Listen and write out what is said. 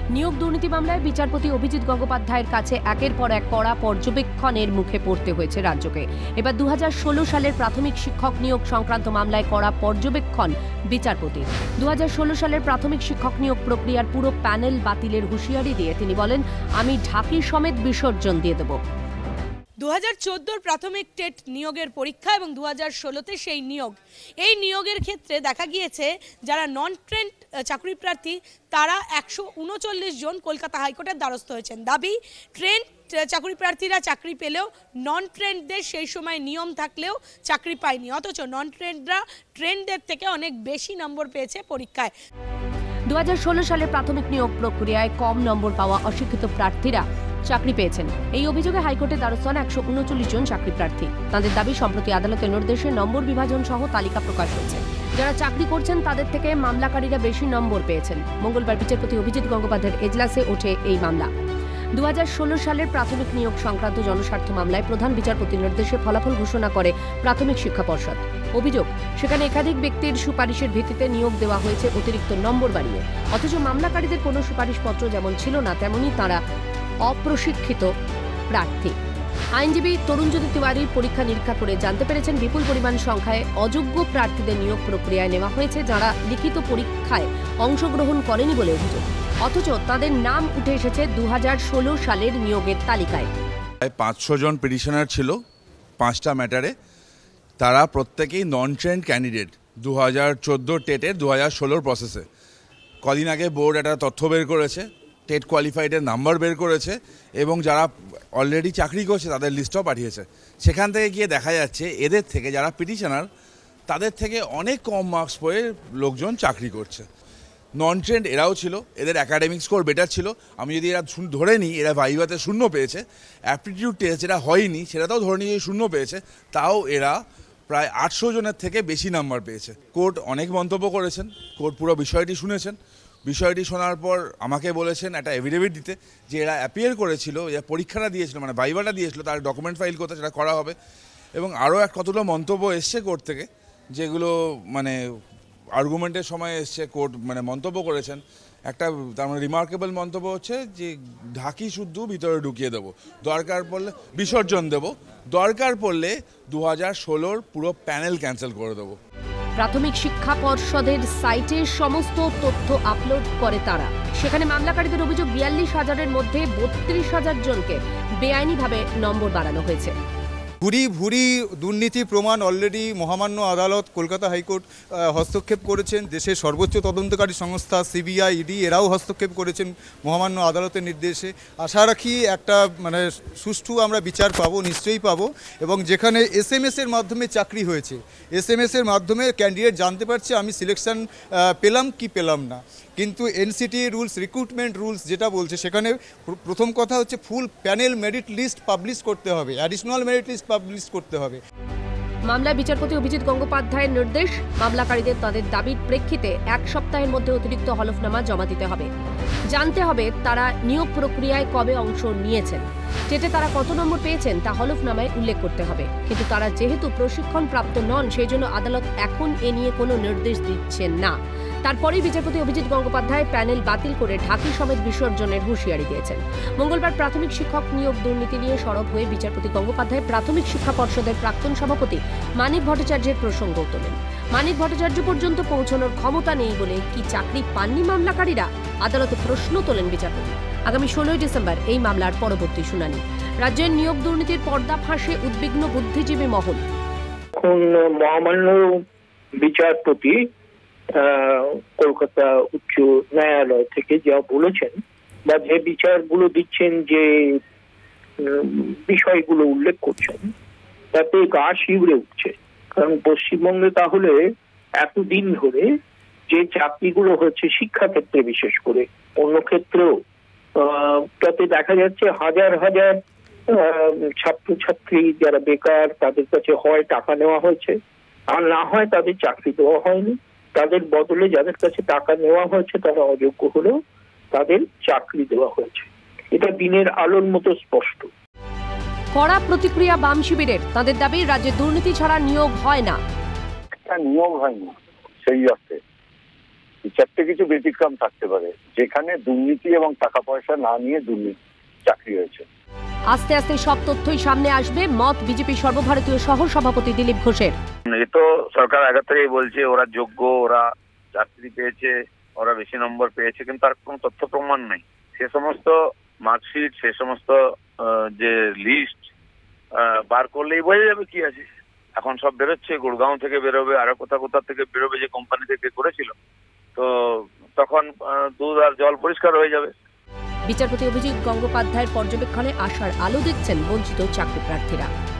নিয়োগ দুর্নীতি মামলায় বিচারপতি অভিজিৎ গঙ্গোপাধ্যায়ের কাছে একের পর এক কড়া পর্যবেক্ষণের মুখে পড়তে হয়েছে রাজ্যকে। এবার 2016 সালের প্রাথমিক শিক্ষক নিয়োগ সংক্রান্ত মামলায় কড়া পর্যবেক্ষণ বিচারপতি। 2016 সালের প্রাথমিক শিক্ষক নিয়োগ প্রক্রিয়ার পুরো প্যানেল বাতিলের হুঁশিয়ারি দিয়ে তিনি বলেন, আমি ঢাকি সমেত বিসর্জন দিয়ে দেব। 2014 প্রাথমিক টেট নিয়োগের পরীক্ষা এবং 2016তে সেই নিয়োগ। এই নিয়োগের ক্ষেত্রে দেখা গিয়েছে যারা নন ট্রেন্ড চাকরি প্রার্থী তারা 139 জন কলকাতা হাইকোর্টের দ্বারস্থ হয়েছেন। দাবি, ট্রেন্ড চাকরি প্রার্থীরা চাকরি পেলেও নন ট্রেন্ডদের সেই সময় নিয়ম থাকলেও চাকরি পায়নি, অথচ নন ট্রেন্ডরা ট্রেন্ডদের থেকে অনেক বেশি নম্বর পেয়েছে পরীক্ষায়। 2016 সালের প্রাথমিক নিয়োগ প্রক্রিয়ায় কম নম্বর পাওয়া অশিক্ষিত প্রার্থীরা চাকরি পেয়েছেন। এই অভিযোগে হাইকোর্টে দ্বারস্থ হন 139 জন চাকরি প্রার্থী। তাদের দাবি, সম্প্রতি আদালতের নির্দেশে নম্বর বিভাজন সহ তালিকা প্রকাশ হয়েছে। যারা চাকরি করছেন তাদের থেকে মামলাকারীরা বেশি নম্বর পেয়েছেন। মঙ্গলবার বিচারপতি অভিজিৎ গঙ্গোপাধ্যায়ের এজলাসে ওঠে এই মামলা। 2016 সালের প্রাথমিক নিয়োগ সংক্রান্ত জনস্বার্থ মামলায় প্রধান বিচারপতির নির্দেশে ফলাফল ঘোষণা করে প্রাথমিক শিক্ষা পর্ষদ। অভিযোগ, সেখানে একাধিক ব্যক্তির সুপারিশের ভিত্তিতে নিয়োগ দেওয়া হয়েছে অতিরিক্ত নম্বর বাড়িয়ে, অথচ মামলাকারীদের কোনো সুপারিশপত্র যেমন ছিল না তেমনি তারা অপ্রশিক্ষিত প্রার্থী। আইনজীবী তরুণজ্যোতি তিওয়ারি পরীক্ষা নিরীক্ষা করে জানতে পেরেছেন বিপুল পরিমাণ সংখ্যায় অযোগ্য প্রার্থীদের নিয়োগ প্রক্রিয়ায় নেওয়া হয়েছে, যারা লিখিত পরীক্ষায় অংশগ্রহণ করেনি বলে অভিযোগ, অথচ তাদের নাম উঠে এসেছে 2016 সালের নিয়োগের তালিকায়। 500 জন পিটিশনার ছিল 5টা ম্যাটারে। তারা প্রত্যেকেই নন ট্রেন্ড ক্যান্ডিডেট 2014 টেটের 2016 প্রসেসে। কদিন আগে বোর্ড একটা তথ্য বের করেছে, টেট কোয়ালিফাইডের নাম্বার বের করেছে এবং যারা অলরেডি চাকরি করছে তাদের লিস্টও পাঠিয়েছে। সেখান থেকে গিয়ে দেখা যাচ্ছে এদের থেকে যারা পিটিশনার তাদের থেকে অনেক কম মার্কস পেয়ে লোকজন চাকরি করছে। নন ট্রেন্ড এরাও ছিল, এদের একাডেমিক স্কোর বেটার ছিল। আমি যদি এরা ধরে নিই এরা ভাইভাতে 0 পেয়েছে, অ্যাপটিটিউড টেস্ট যেটা হয়নি সেটাতেও ধরে নিয়ে 0 পেয়েছে, তাও এরা প্রায় 800 জনের থেকে বেশি নাম্বার পেয়েছে। কোর্ট অনেক মন্তব্য করেছেন, কোর্ট পুরো বিষয়টি শুনেছেন। বিষয়টি শোনার পর আমাকে বলেছেন একটা এফিডেভিট দিতে, যে এরা অ্যাপিয়ার করেছিল, এরা পরীক্ষাটা দিয়েছিল, মানে ভাইভাটা দিয়েছিল, তার ডকুমেন্ট ফাইল করতে, সেটা করা হবে। এবং আরও কতগুলো মন্তব্য এসছে কোর্ট থেকে, যেগুলো মানে আর্গুমেন্টের সময় এসছে। কোর্ট মানে মন্তব্য করেছেন, একটা তার মানে রিমার্কেবল মন্তব্য হচ্ছে যে ঢাকি শুদ্ধ ভিতরে ঢুকিয়ে দেবো, দরকার পড়লে বিসর্জন দেব, দরকার পড়লে 2016 পুরো প্যানেল ক্যান্সেল করে দেবো। প্রাথমিক শিক্ষা পর্ষদের সাইটে সমস্ত তথ্য আপলোড করে তারা। সেখানে মামলাকারীদের অভিযোগ 42,000-এর মধ্যে 32,000 জনকে বেআইনিভাবে নম্বর বাড়ানো হয়েছে। ভুরি দুর্নীতি প্রমাণ অলরেডি মহামান্য আদালত কলকাতা হাইকোর্ট হস্তক্ষেপ করেছেন। দেশের সর্বোচ্চ তদন্তকারী সংস্থা সিবিআই, ইডি এরাও হস্তক্ষেপ করেছেন মহামান্য আদালতের নির্দেশে। আশা রাখি একটা মানে সুষ্ঠু আমরা বিচার পাবো, নিশ্চয়ই পাবো। এবং যেখানে এসএমএসের মাধ্যমে চাকরি হয়েছে, এসএমএসের মাধ্যমে ক্যান্ডিডেট জানতে পারছে আমি সিলেকশন পেলাম কি পেলাম না, কিন্তু এনসিটি রুলস, রিক্রুটমেন্ট রুলস যেটা বলছে সেখানে প্রথম কথা হচ্ছে full panel merit list publish করতে হবে, অ্যাডিশনাল মেরিট লিস্ট পাবলিশ করতে হবে। মামলায় বিচারপতি অভিজিৎ গঙ্গোপাধ্যায়ের নির্দেশ, মামলাকারীদের তাদের দাবির প্রেক্ষিতে 1 সপ্তাহের মধ্যে অতিরিক্ত হলফনামা জমা দিতে হবে। জানতে হবে তারা নিয়োগ প্রক্রিয়ায় কবে অংশ নিয়েছেন, টেটে তারা কত নম্বর পেয়েছেন তা হলফনামায় উল্লেখ করতে হবে। কিন্তু তারা যেহেতু প্রশিক্ষণ প্রাপ্ত নন, সেই জন্য আদালত এখন এ নিয়ে কোনো নির্দেশ দিচ্ছেন না। তারপরেই বিচারপতি অভিজিৎ গঙ্গোপাধ্যায় প্যানেল বাতিল করে ঢাকি সমেত বিসর্জনের হুঁশিয়ারি দিয়েছেন। মঙ্গলবার প্রাথমিক শিক্ষক নিয়োগ দুর্নীতি নিয়ে সরব হয়ে বিচারপতি গঙ্গোপাধ্যায় প্রাথমিক শিক্ষা পর্ষদের প্রাক্তন সভাপতি মানিক ভট্টাচার্যের প্রসঙ্গ তোলেন। মানিক ভট্টাচার্য পর্যন্ত পৌঁছানোর ক্ষমতা নেই বলে কি চাকরি পাননি মামলাকারীরা? আদালতে প্রশ্ন তোলেন বিচারপতি। আগামী 16 ডিসেম্বর এই মামলার পরবর্তী শুনানি। রাজ্যের নিয়োগ দুর্নীতির পর্দা ফাঁসে উদ্বিগ্ন বুদ্ধিজীবী মহল। মহামান্য বিচারপতি কলকাতা উচ্চ ন্যায়ালয় থেকে যা বলেছেন বা যে বিচারগুলো দিচ্ছেন, যে বিষয়গুলো উল্লেখ করছেন, তাতে গা শিউরে উঠছে। কারণ পশ্চিমবঙ্গে তাহলে এতদিন ধরে যে চাকরিগুলো হচ্ছে শিক্ষাক্ষেত্রে, বিশেষ করে অন্য ক্ষেত্রেও, তাতে দেখা যাচ্ছে হাজার হাজার ছাত্রছাত্রী যারা বেকার, তাদের কাছে হয় টাকা নেওয়া হয়েছে, আর না হয় তাদের চাকরি দেওয়া হয়নি। তাদের বদলে যাদের কাছে টাকা নেওয়া হয়েছে তারা অযোগ্য হলেও তাদের চাকরি দেওয়া হয়েছে। এটা দিনের আলোর মতো স্পষ্ট। কড়া প্রতিক্রিয়া বাম শিবিরের। তাদের দাবি, রাজ্যে দুর্নীতি ছাড়া নিয়োগ হয় না। নিয়োগ হয়নি সেই অর্থে, এই চারটে কিছু ব্যতিক্রম থাকতে পারে যেখানে দুর্নীতি এবং টাকা পয়সা না নিয়ে দুর্নীতি চাকরি হয়েছে। আস্তে আস্তে সব তথ্যই সামনে আসবে, মত বিজেপির সর্বভারতীয় সহ সভাপতি দিলীপ ঘোষের। এ তো সরকার আগে থেকেই বলছে ওরা যোগ্য, ওরা চাকরি পেয়েছে, ওরা বেশি নম্বর পেয়েছে, কিন্তু তার কোনো তথ্য প্রমাণ নেই। সে সমস্ত মার্কশিট, সে সমস্ত যে লিস্ট বার করলেই বোঝা যাবে কি আছে। এখন সব বেরোচ্ছে, গুড়গাঁও থেকে বেরোবে, আরো কোথা থেকে বেরোবে যে কোম্পানি থেকে করেছিল, তো তখন দুধ আর জল পরিষ্কার হয়ে যাবে। বিচারপতি অভিজিৎ গঙ্গোপাধ্যায়ের পর্যবেক্ষণে আশার আলো দেখছেন বঞ্চিত চাকরি প্রার্থীরা।